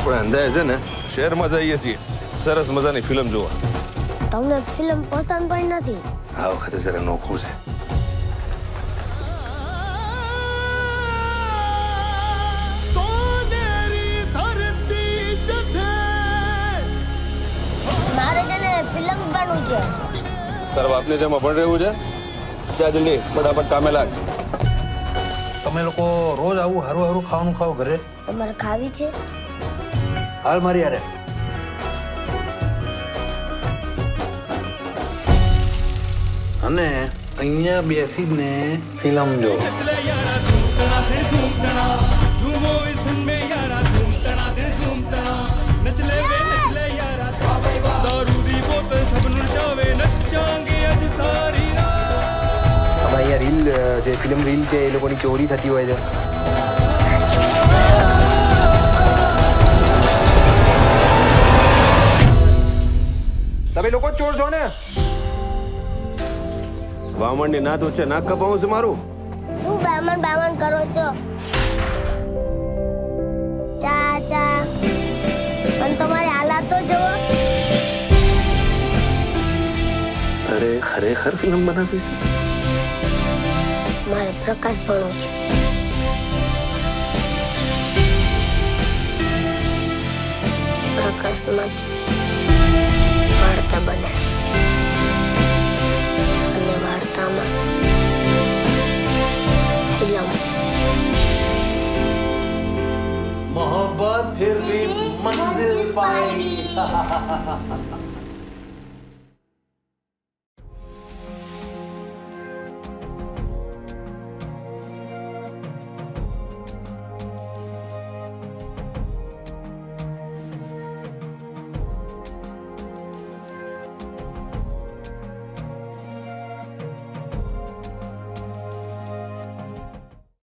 પણ અંદાજ છે ને શહેરમાં જઈએ છીએ, સરસ મજાની ફિલ્મ જોવા. તમને ફિલ્મ પસંદ પણ નથી? આ વખતે જરા નોખું છે. મારે છે ને ફિલ્મ બનવું છે. તારા બાપને જેમાં પણ રહેવું છે? ત્યાં જલ્દી ફટાફટ કામે લાગ. તમે લોકો રોજ આવું હારું હારું ખાવાનું ખાઓ ઘરે? તમારે ખાવી છે? હાલ મારી યારે. અને અહીંયા બેસીને ફિલ્મ જો. ભાઈ આ રીલ જે ફિલ્મ રીલ છે એ લોકોની ચોરી થતી હોય છે. તમે લોકો ચોર છો ને? વામણની નાત વચ્ચે નાક કપાવું છે મારું. શું બામણ કરો છો? ચાચા પણ તમારી હાલત તો જુઓ. અરે ખરેખર ફિલ્મ બનાવી છે? મારે પ્રકાશ ભણવો છે. પ્રકાશમાં વાર્તા બને અને વાર્તામાં ફિલ્મ. मोहब्बत फिर भी मंजिल पाएगी.